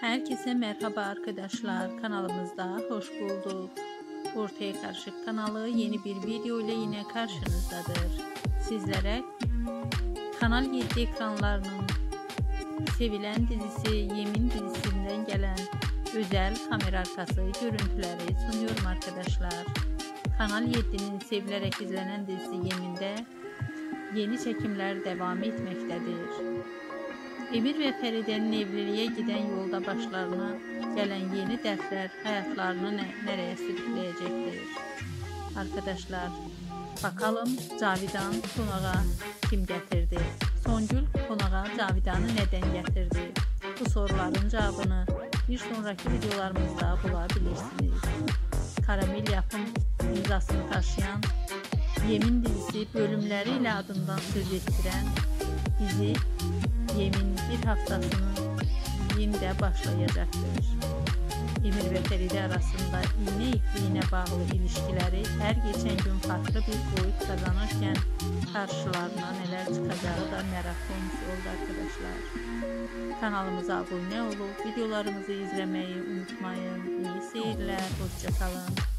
Herkese merhaba arkadaşlar, kanalımızda hoş bulduk. Ortaya Karışık kanalı yeni bir video ile yine karşınızdadır. Sizlere Kanal 7 ekranlarının sevilen dizisi Yemin dizisinden gelen özel kamera arkası görüntüleri sunuyorum arkadaşlar. Kanal 7'nin sevilerek izlenen dizisi Yemin'de yeni çekimler devam etmektedir. Emir ve Feride'nin evliliğe giden yolda başlarına gelen yeni dertler hayatlarını nereye sürükleyecektir? Arkadaşlar, bakalım Cavidan konağa kim getirdi? Songül konağa Cavidan'ı neden getirdi? Bu soruların cevabını bir sonraki videolarımızda bulabilirsiniz. Karamel Yapım imzasını taşıyan Yemin dizisi bölümleriyle adından söz ettiren dizi Yemin bir haftasının yine başlayacaktır. Emir ve Feride arasında iğne ipliğine bağlı ilişkileri her geçen gün farklı bir boyut kazanırken karşılarına neler çıkacağı da merak konusu oldu arkadaşlar. Kanalımıza abone olup videolarımızı izlemeyi unutmayın. İyi seyirler, hoşça kalın.